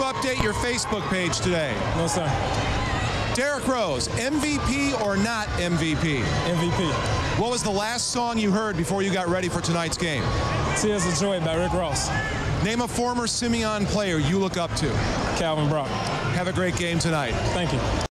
update your Facebook page today? No, sir. Derrick Rose, MVP or not MVP? MVP. What was the last song you heard before you got ready for tonight's game? Tears of Joy by Rick Ross. Name a former Simeon player you look up to. Calvin Brock. Have a great game tonight. Thank you.